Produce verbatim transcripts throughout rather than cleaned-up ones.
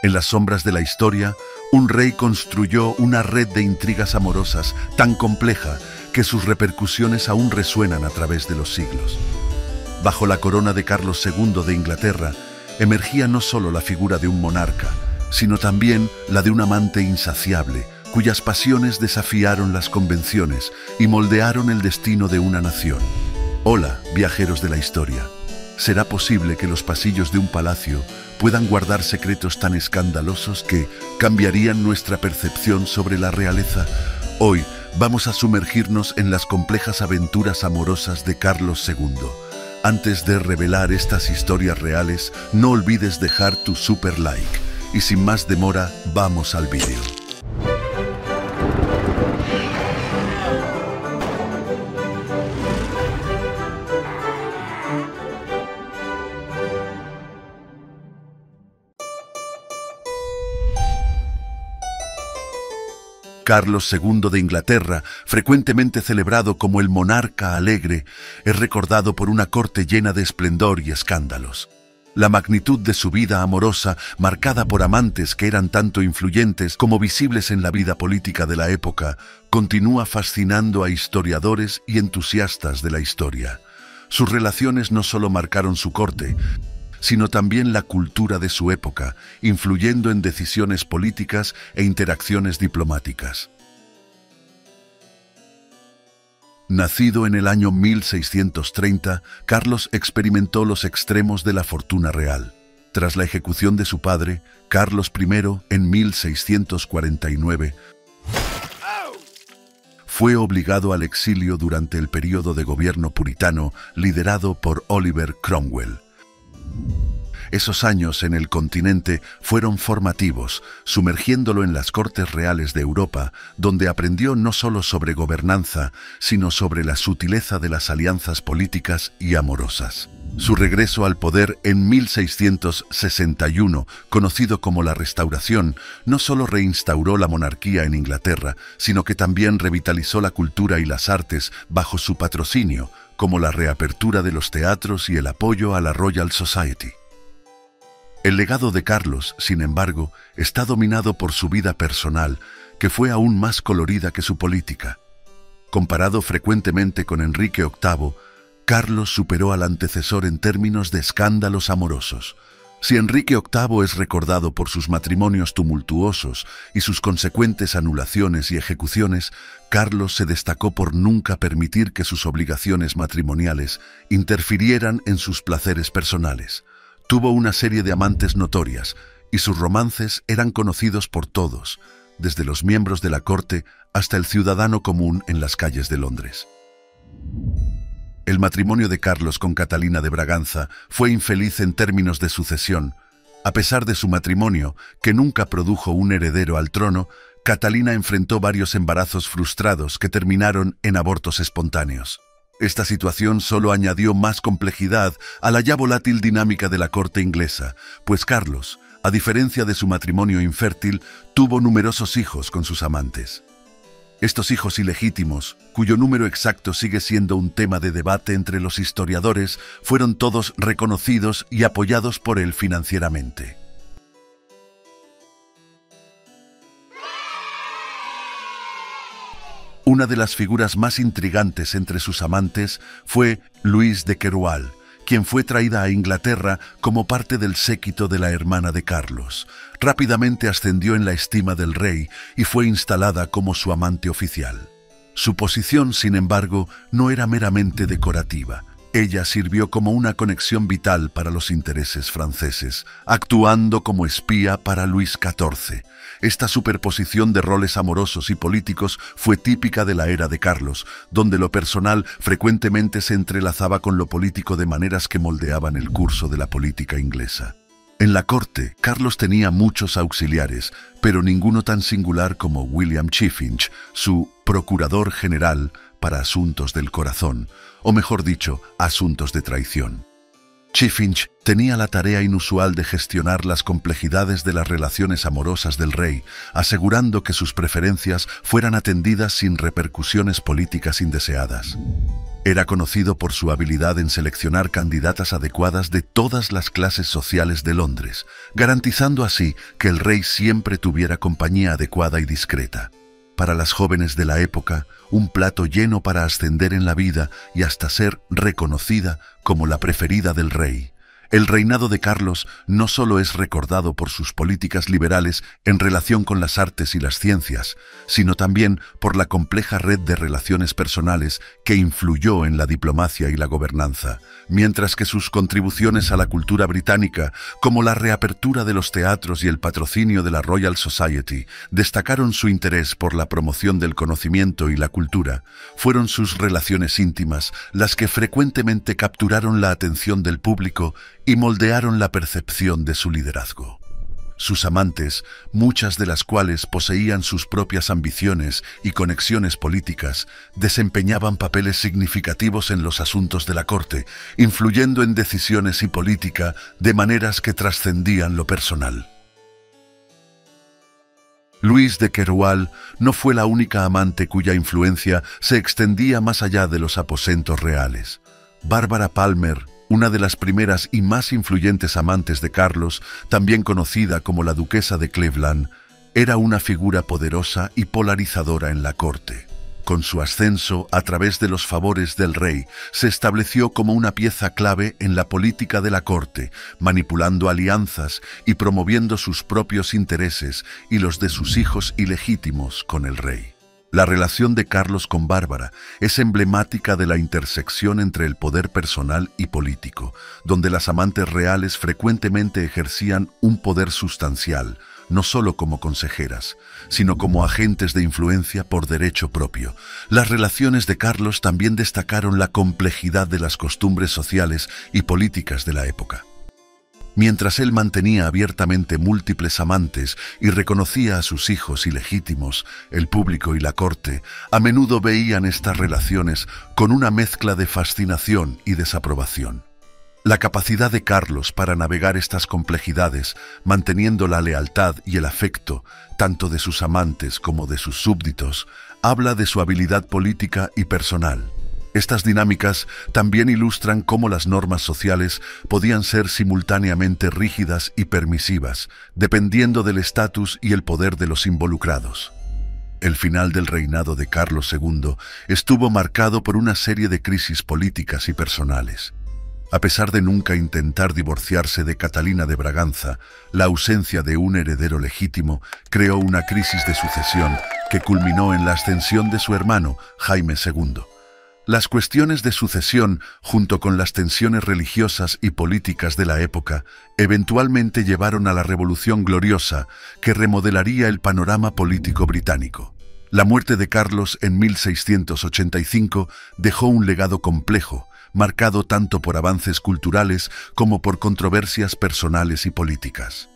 En las sombras de la historia, un rey construyó una red de intrigas amorosas tan compleja que sus repercusiones aún resuenan a través de los siglos. Bajo la corona de Carlos segundo de Inglaterra, emergía no solo la figura de un monarca, sino también la de un amante insaciable, cuyas pasiones desafiaron las convenciones y moldearon el destino de una nación. Hola, viajeros de la historia. ¿Será posible que los pasillos de un palacio puedan guardar secretos tan escandalosos que cambiarían nuestra percepción sobre la realeza? Hoy vamos a sumergirnos en las complejas aventuras amorosas de Carlos segundo. Antes de revelar estas historias reales, no olvides dejar tu super like. Y sin más demora, vamos al vídeo. Carlos segundo de Inglaterra, frecuentemente celebrado como el monarca alegre, es recordado por una corte llena de esplendor y escándalos. La magnitud de su vida amorosa, marcada por amantes que eran tanto influyentes como visibles en la vida política de la época, continúa fascinando a historiadores y entusiastas de la historia. Sus relaciones no solo marcaron su corte, sino también la cultura de su época, influyendo en decisiones políticas e interacciones diplomáticas. Nacido en el año mil seiscientos treinta, Carlos experimentó los extremos de la fortuna real. Tras la ejecución de su padre, Carlos primero, en mil seiscientos cuarenta y nueve, fue obligado al exilio durante el período de gobierno puritano liderado por Oliver Cromwell. Esos años en el continente fueron formativos, sumergiéndolo en las cortes reales de Europa, donde aprendió no solo sobre gobernanza, sino sobre la sutileza de las alianzas políticas y amorosas. Su regreso al poder en mil seiscientos sesenta y uno, conocido como la Restauración, no solo reinstauró la monarquía en Inglaterra, sino que también revitalizó la cultura y las artes bajo su patrocinio, como la reapertura de los teatros y el apoyo a la Royal Society. El legado de Carlos, sin embargo, está dominado por su vida personal, que fue aún más colorida que su política. Comparado frecuentemente con Enrique octavo, Carlos superó al antecesor en términos de escándalos amorosos. Si Enrique octavo es recordado por sus matrimonios tumultuosos y sus consecuentes anulaciones y ejecuciones, Carlos se destacó por nunca permitir que sus obligaciones matrimoniales interfirieran en sus placeres personales. Tuvo una serie de amantes notorias, y sus romances eran conocidos por todos, desde los miembros de la corte hasta el ciudadano común en las calles de Londres. El matrimonio de Carlos con Catalina de Braganza fue infeliz en términos de sucesión. A pesar de su matrimonio, que nunca produjo un heredero al trono, Catalina enfrentó varios embarazos frustrados que terminaron en abortos espontáneos. Esta situación solo añadió más complejidad a la ya volátil dinámica de la corte inglesa, pues Carlos, a diferencia de su matrimonio infértil, tuvo numerosos hijos con sus amantes. Estos hijos ilegítimos, cuyo número exacto sigue siendo un tema de debate entre los historiadores, fueron todos reconocidos y apoyados por él financieramente. Una de las figuras más intrigantes entre sus amantes fue Luis de Queroualle, quien fue traída a Inglaterra como parte del séquito de la hermana de Carlos. Rápidamente ascendió en la estima del rey y fue instalada como su amante oficial. Su posición, sin embargo, no era meramente decorativa. Ella sirvió como una conexión vital para los intereses franceses, actuando como espía para Luis catorce. Esta superposición de roles amorosos y políticos fue típica de la era de Carlos, donde lo personal frecuentemente se entrelazaba con lo político de maneras que moldeaban el curso de la política inglesa. En la corte, Carlos tenía muchos auxiliares, pero ninguno tan singular como William Chiffinch, su procurador general para asuntos del corazón, o mejor dicho, asuntos de traición. Chiffinch tenía la tarea inusual de gestionar las complejidades de las relaciones amorosas del rey, asegurando que sus preferencias fueran atendidas sin repercusiones políticas indeseadas. Era conocido por su habilidad en seleccionar candidatas adecuadas de todas las clases sociales de Londres, garantizando así que el rey siempre tuviera compañía adecuada y discreta. Para las jóvenes de la época, un plato lleno para ascender en la vida y hasta ser reconocida como la preferida del rey. El reinado de Carlos no solo es recordado por sus políticas liberales en relación con las artes y las ciencias, sino también por la compleja red de relaciones personales que influyó en la diplomacia y la gobernanza, mientras que sus contribuciones a la cultura británica, como la reapertura de los teatros y el patrocinio de la Royal Society, destacaron su interés por la promoción del conocimiento y la cultura. Fueron sus relaciones íntimas las que frecuentemente capturaron la atención del público y moldearon la percepción de su liderazgo. Sus amantes, muchas de las cuales poseían sus propias ambiciones y conexiones políticas, desempeñaban papeles significativos en los asuntos de la corte, influyendo en decisiones y política de maneras que trascendían lo personal. Luis de Queroualle no fue la única amante cuya influencia se extendía más allá de los aposentos reales. Bárbara Palmer, una de las primeras y más influyentes amantes de Carlos, también conocida como la duquesa de Cleveland, era una figura poderosa y polarizadora en la corte. Con su ascenso a través de los favores del rey, se estableció como una pieza clave en la política de la corte, manipulando alianzas y promoviendo sus propios intereses y los de sus hijos ilegítimos con el rey. La relación de Carlos con Bárbara es emblemática de la intersección entre el poder personal y político, donde las amantes reales frecuentemente ejercían un poder sustancial, no solo como consejeras, sino como agentes de influencia por derecho propio. Las relaciones de Carlos también destacaron la complejidad de las costumbres sociales y políticas de la época. Mientras él mantenía abiertamente múltiples amantes y reconocía a sus hijos ilegítimos, el público y la corte a menudo veían estas relaciones con una mezcla de fascinación y desaprobación. La capacidad de Carlos para navegar estas complejidades, manteniendo la lealtad y el afecto, tanto de sus amantes como de sus súbditos, habla de su habilidad política y personal. Estas dinámicas también ilustran cómo las normas sociales podían ser simultáneamente rígidas y permisivas, dependiendo del estatus y el poder de los involucrados. El final del reinado de Carlos segundo estuvo marcado por una serie de crisis políticas y personales. A pesar de nunca intentar divorciarse de Catalina de Braganza, la ausencia de un heredero legítimo creó una crisis de sucesión que culminó en la ascensión de su hermano, Jaime segundo. Las cuestiones de sucesión, junto con las tensiones religiosas y políticas de la época, eventualmente llevaron a la Revolución Gloriosa, que remodelaría el panorama político británico. La muerte de Carlos en mil seiscientos ochenta y cinco dejó un legado complejo, marcado tanto por avances culturales como por controversias personales y políticas.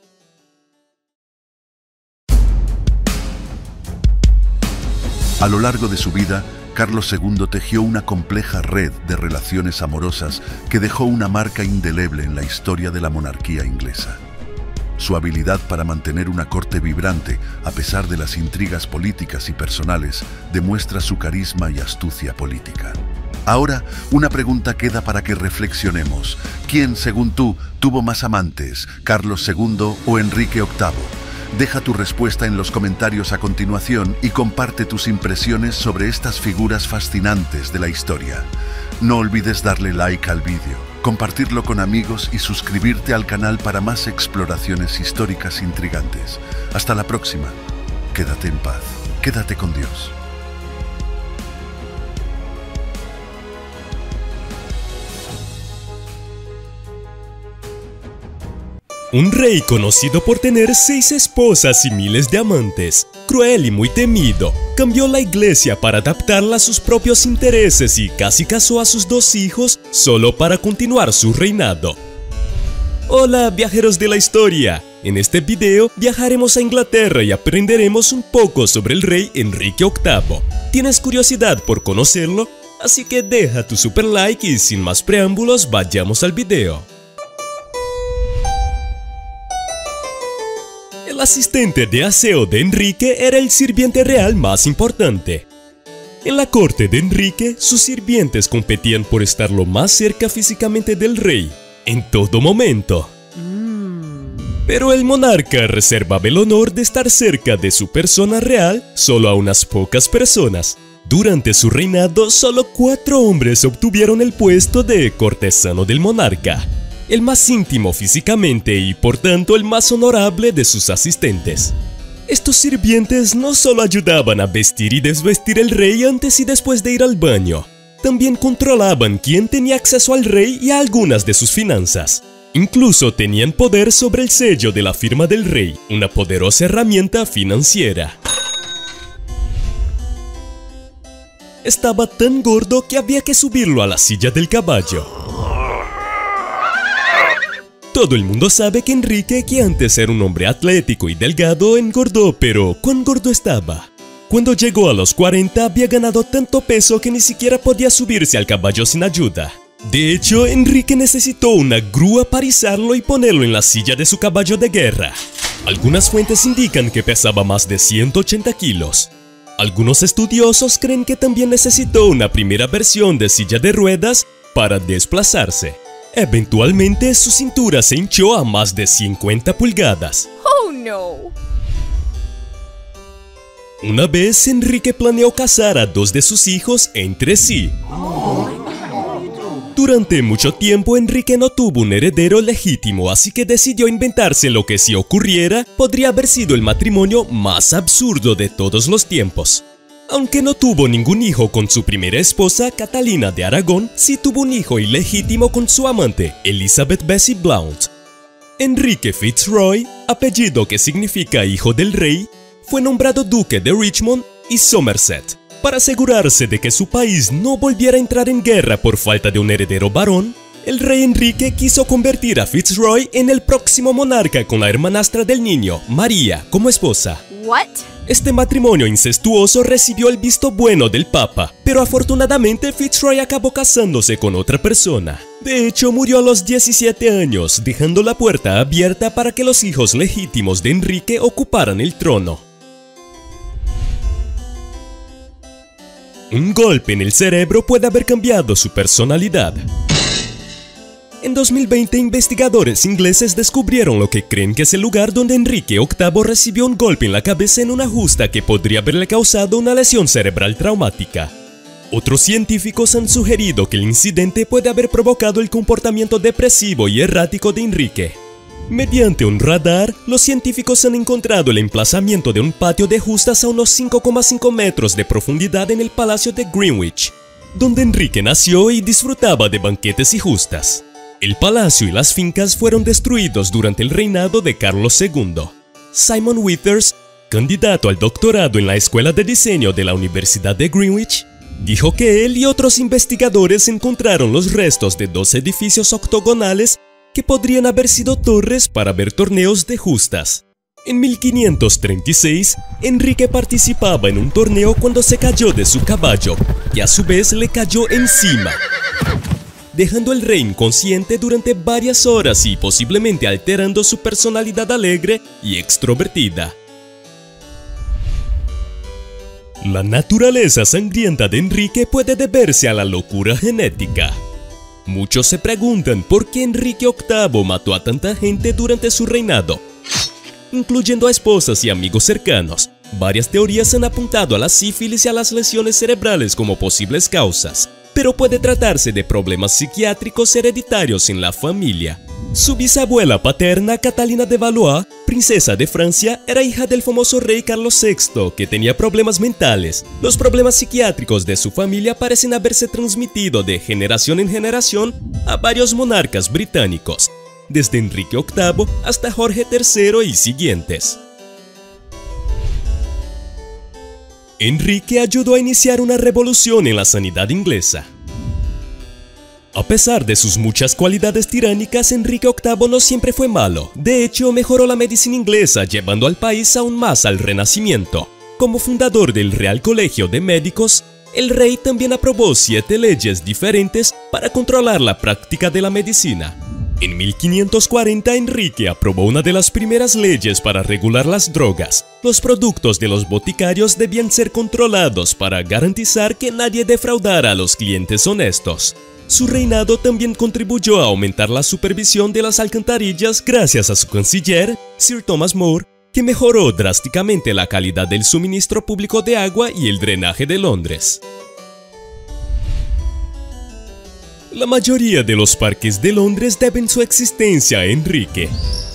A lo largo de su vida, Carlos segundo tejió una compleja red de relaciones amorosas que dejó una marca indeleble en la historia de la monarquía inglesa. Su habilidad para mantener una corte vibrante, a pesar de las intrigas políticas y personales, demuestra su carisma y astucia política. Ahora, una pregunta queda para que reflexionemos. ¿Quién, según tú, tuvo más amantes, Carlos segundo o Enrique octavo? Deja tu respuesta en los comentarios a continuación y comparte tus impresiones sobre estas figuras fascinantes de la historia. No olvides darle like al vídeo, compartirlo con amigos y suscribirte al canal para más exploraciones históricas intrigantes. Hasta la próxima. Quédate en paz. Quédate con Dios. Un rey conocido por tener seis esposas y miles de amantes, cruel y muy temido, cambió la iglesia para adaptarla a sus propios intereses y casi casó a sus dos hijos solo para continuar su reinado. Hola viajeros de la historia, en este video viajaremos a Inglaterra y aprenderemos un poco sobre el rey Enrique octavo. ¿Tienes curiosidad por conocerlo? Así que deja tu super like y sin más preámbulos vayamos al video. El asistente de aseo de Enrique era el sirviente real más importante. En la corte de Enrique, sus sirvientes competían por estar lo más cerca físicamente del rey, en todo momento. Pero el monarca reservaba el honor de estar cerca de su persona real solo a unas pocas personas. Durante su reinado, solo cuatro hombres obtuvieron el puesto de cortesano del monarca, el más íntimo físicamente y por tanto el más honorable de sus asistentes. Estos sirvientes no solo ayudaban a vestir y desvestir al rey antes y después de ir al baño, también controlaban quién tenía acceso al rey y a algunas de sus finanzas. Incluso tenían poder sobre el sello de la firma del rey, una poderosa herramienta financiera. Estaba tan gordo que había que subirlo a la silla del caballo. Todo el mundo sabe que Enrique, que antes era un hombre atlético y delgado, engordó, pero ¿cuán gordo estaba? Cuando llegó a los cuarenta había ganado tanto peso que ni siquiera podía subirse al caballo sin ayuda. De hecho, Enrique necesitó una grúa para izarlo y ponerlo en la silla de su caballo de guerra. Algunas fuentes indican que pesaba más de ciento ochenta kilos. Algunos estudiosos creen que también necesitó una primera versión de silla de ruedas para desplazarse. Eventualmente, su cintura se hinchó a más de cincuenta pulgadas. Oh, no. Una vez, Enrique planeó casar a dos de sus hijos entre sí. Durante mucho tiempo, Enrique no tuvo un heredero legítimo, así que decidió inventarse lo que, si ocurriera, podría haber sido el matrimonio más absurdo de todos los tiempos. Aunque no tuvo ningún hijo con su primera esposa, Catalina de Aragón, sí tuvo un hijo ilegítimo con su amante, Elizabeth Bessie Blount. Enrique Fitzroy, apellido que significa hijo del rey, fue nombrado duque de Richmond y Somerset. Para asegurarse de que su país no volviera a entrar en guerra por falta de un heredero varón, el rey Enrique quiso convertir a Fitzroy en el próximo monarca con la hermanastra del niño, María, como esposa. What? Este matrimonio incestuoso recibió el visto bueno del Papa, pero afortunadamente Fitzroy acabó casándose con otra persona. De hecho, murió a los diecisiete años, dejando la puerta abierta para que los hijos legítimos de Enrique ocuparan el trono. Un golpe en el cerebro puede haber cambiado su personalidad. En dos mil veinte, investigadores ingleses descubrieron lo que creen que es el lugar donde Enrique octavo recibió un golpe en la cabeza en una justa que podría haberle causado una lesión cerebral traumática. Otros científicos han sugerido que el incidente puede haber provocado el comportamiento depresivo y errático de Enrique. Mediante un radar, los científicos han encontrado el emplazamiento de un patio de justas a unos cinco coma cinco metros de profundidad en el Palacio de Greenwich, donde Enrique nació y disfrutaba de banquetes y justas. El palacio y las fincas fueron destruidos durante el reinado de Carlos segundo. Simon Withers, candidato al doctorado en la Escuela de Diseño de la Universidad de Greenwich, dijo que él y otros investigadores encontraron los restos de dos edificios octogonales que podrían haber sido torres para ver torneos de justas. En mil quinientos treinta y seis, Enrique participaba en un torneo cuando se cayó de su caballo, y a su vez le cayó encima, dejando al rey inconsciente durante varias horas y posiblemente alterando su personalidad alegre y extrovertida. La naturaleza sangrienta de Enrique puede deberse a la locura genética. Muchos se preguntan por qué Enrique octavo mató a tanta gente durante su reinado, incluyendo a esposas y amigos cercanos. Varias teorías han apuntado a la sífilis y a las lesiones cerebrales como posibles causas, pero puede tratarse de problemas psiquiátricos hereditarios en la familia. Su bisabuela paterna, Catalina de Valois, princesa de Francia, era hija del famoso rey Carlos sexto, que tenía problemas mentales. Los problemas psiquiátricos de su familia parecen haberse transmitido de generación en generación a varios monarcas británicos, desde Enrique octavo hasta Jorge tercero y siguientes. Enrique ayudó a iniciar una revolución en la sanidad inglesa. A pesar de sus muchas cualidades tiránicas, Enrique octavo no siempre fue malo. De hecho, mejoró la medicina inglesa, llevando al país aún más al Renacimiento. Como fundador del Real Colegio de Médicos, el rey también aprobó siete leyes diferentes para controlar la práctica de la medicina. En mil quinientos cuarenta, Enrique aprobó una de las primeras leyes para regular las drogas. Los productos de los boticarios debían ser controlados para garantizar que nadie defraudara a los clientes honestos. Su reinado también contribuyó a aumentar la supervisión de las alcantarillas gracias a su canciller, Sir Thomas More, que mejoró drásticamente la calidad del suministro público de agua y el drenaje de Londres. La mayoría de los parques de Londres deben su existencia a Enrique.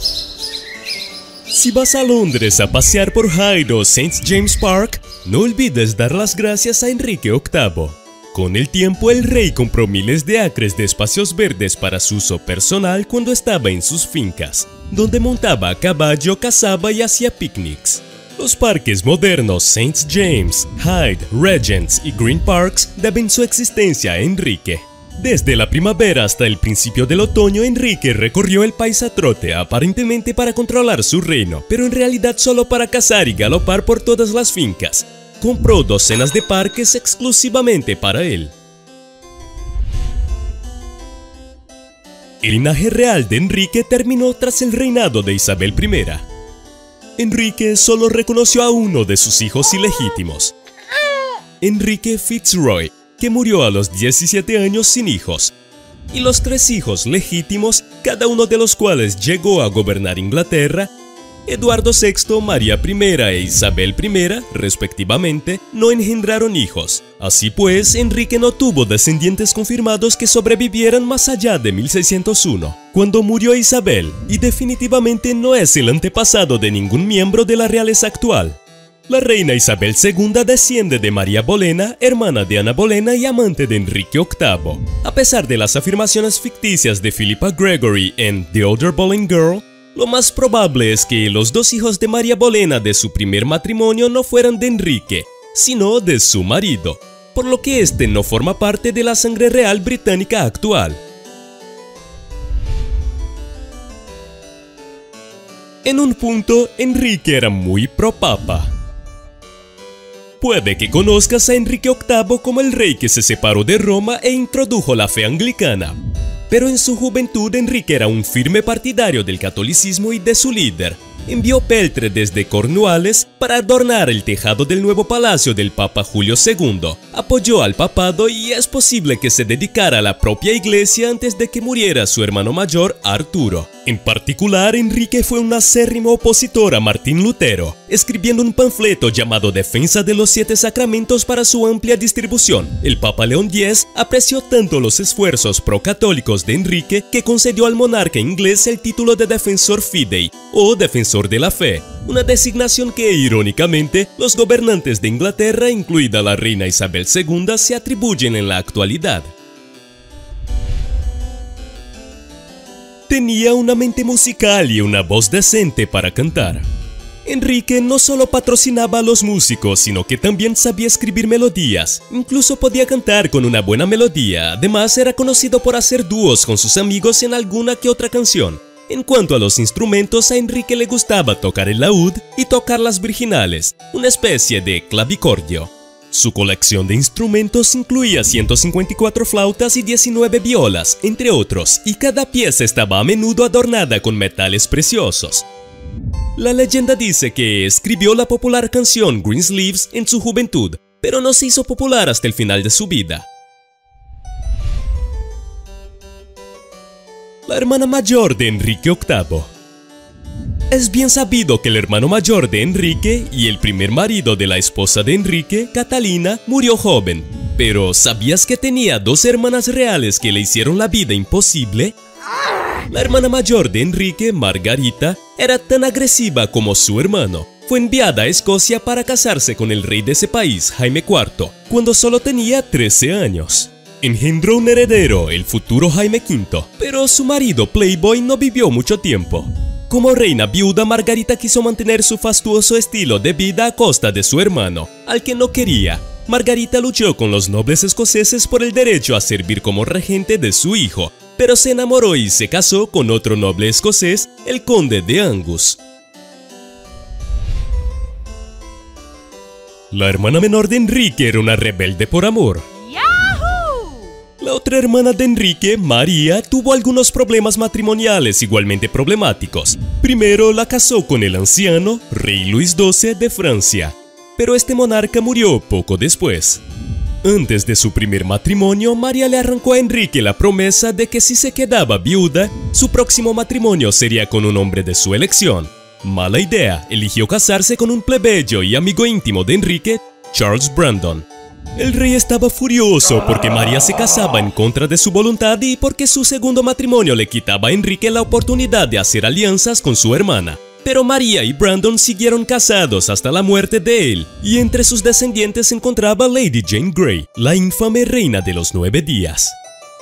Si vas a Londres a pasear por Hyde o Saint James Park, no olvides dar las gracias a Enrique octavo. Con el tiempo, el rey compró miles de acres de espacios verdes para su uso personal cuando estaba en sus fincas, donde montaba a caballo, cazaba y hacía picnics. Los parques modernos Saint James, Hyde, Regent's y Green Parks deben su existencia a Enrique. Desde la primavera hasta el principio del otoño, Enrique recorrió el país a trote, aparentemente para controlar su reino, pero en realidad solo para cazar y galopar por todas las fincas. Compró docenas de parques exclusivamente para él. El linaje real de Enrique terminó tras el reinado de Isabel primera. Enrique solo reconoció a uno de sus hijos ilegítimos, Enrique Fitzroy, que murió a los diecisiete años sin hijos, y los tres hijos legítimos, cada uno de los cuales llegó a gobernar Inglaterra, Eduardo sexto, María primera e Isabel primera, respectivamente, no engendraron hijos. Así pues, Enrique no tuvo descendientes confirmados que sobrevivieran más allá de mil seiscientos uno, cuando murió Isabel, y definitivamente no es el antepasado de ningún miembro de la realeza actual. La reina Isabel segunda desciende de María Bolena, hermana de Ana Bolena y amante de Enrique octavo. A pesar de las afirmaciones ficticias de Philippa Gregory en The Older Boleyn Girl, lo más probable es que los dos hijos de María Bolena de su primer matrimonio no fueran de Enrique, sino de su marido, por lo que este no forma parte de la sangre real británica actual. En un punto, Enrique era muy pro-papa. Puede que conozcas a Enrique octavo como el rey que se separó de Roma e introdujo la fe anglicana. Pero en su juventud Enrique era un firme partidario del catolicismo y de su líder. Envió peltre desde Cornualles para adornar el tejado del nuevo palacio del Papa Julio segundo. Apoyó al papado y es posible que se dedicara a la propia iglesia antes de que muriera su hermano mayor Arturo. En particular, Enrique fue un acérrimo opositor a Martín Lutero, escribiendo un panfleto llamado Defensa de los Siete Sacramentos para su amplia distribución. El Papa León X apreció tanto los esfuerzos procatólicos de Enrique que concedió al monarca inglés el título de Defensor Fidei, o Defensor de la Fe, una designación que, irónicamente, los gobernantes de Inglaterra, incluida la reina Isabel segunda, se atribuyen en la actualidad. Tenía una mente musical y una voz decente para cantar. Enrique no solo patrocinaba a los músicos, sino que también sabía escribir melodías. Incluso podía cantar con una buena melodía. Además, era conocido por hacer dúos con sus amigos en alguna que otra canción. En cuanto a los instrumentos, a Enrique le gustaba tocar el laúd y tocar las virginales, una especie de clavicordio. Su colección de instrumentos incluía ciento cincuenta y cuatro flautas y diecinueve violas, entre otros, y cada pieza estaba a menudo adornada con metales preciosos. La leyenda dice que escribió la popular canción Greensleeves en su juventud, pero no se hizo popular hasta el final de su vida. La hermana mayor de Enrique octavo. Es bien sabido que el hermano mayor de Enrique y el primer marido de la esposa de Enrique, Catalina, murió joven. Pero ¿sabías que tenía dos hermanas reales que le hicieron la vida imposible? La hermana mayor de Enrique, Margarita, era tan agresiva como su hermano. Fue enviada a Escocia para casarse con el rey de ese país, Jaime cuarto, cuando solo tenía trece años. Engendró un heredero, el futuro Jaime quinto, pero su marido Playboy no vivió mucho tiempo. Como reina viuda, Margarita quiso mantener su fastuoso estilo de vida a costa de su hermano, al que no quería. Margarita luchó con los nobles escoceses por el derecho a servir como regente de su hijo, pero se enamoró y se casó con otro noble escocés, el conde de Angus. La hermana menor de Enrique era una rebelde por amor. La otra hermana de Enrique, María, tuvo algunos problemas matrimoniales igualmente problemáticos. Primero la casó con el anciano rey Luis doce de Francia, pero este monarca murió poco después. Antes de su primer matrimonio, María le arrancó a Enrique la promesa de que si se quedaba viuda, su próximo matrimonio sería con un hombre de su elección. Mala idea, eligió casarse con un plebeyo y amigo íntimo de Enrique, Charles Brandon. El rey estaba furioso porque María se casaba en contra de su voluntad y porque su segundo matrimonio le quitaba a Enrique la oportunidad de hacer alianzas con su hermana. Pero María y Brandon siguieron casados hasta la muerte de él, y entre sus descendientes se encontraba Lady Jane Grey, la infame reina de los nueve días.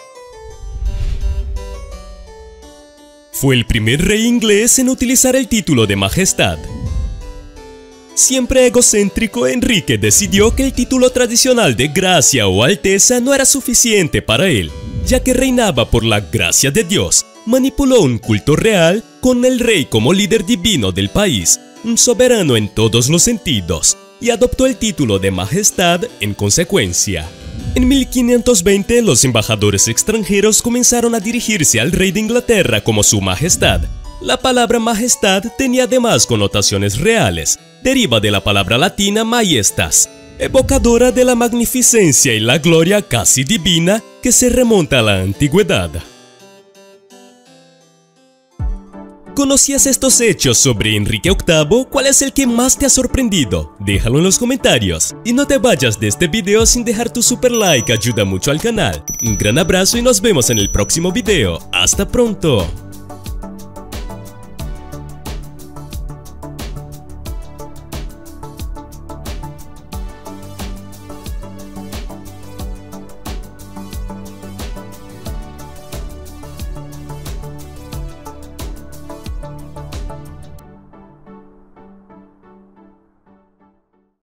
Fue el primer rey inglés en utilizar el título de majestad. Siempre egocéntrico, Enrique decidió que el título tradicional de gracia o alteza no era suficiente para él, ya que reinaba por la gracia de Dios. Manipuló un culto real con el rey como líder divino del país, un soberano en todos los sentidos, y adoptó el título de majestad en consecuencia. En mil quinientos veinte, los embajadores extranjeros comenzaron a dirigirse al rey de Inglaterra como su majestad. La palabra majestad tenía además connotaciones reales, deriva de la palabra latina majestas, evocadora de la magnificencia y la gloria casi divina que se remonta a la antigüedad. ¿Conocías estos hechos sobre Enrique octavo? ¿Cuál es el que más te ha sorprendido? Déjalo en los comentarios. Y no te vayas de este video sin dejar tu super like, ayuda mucho al canal. Un gran abrazo y nos vemos en el próximo video. ¡Hasta pronto!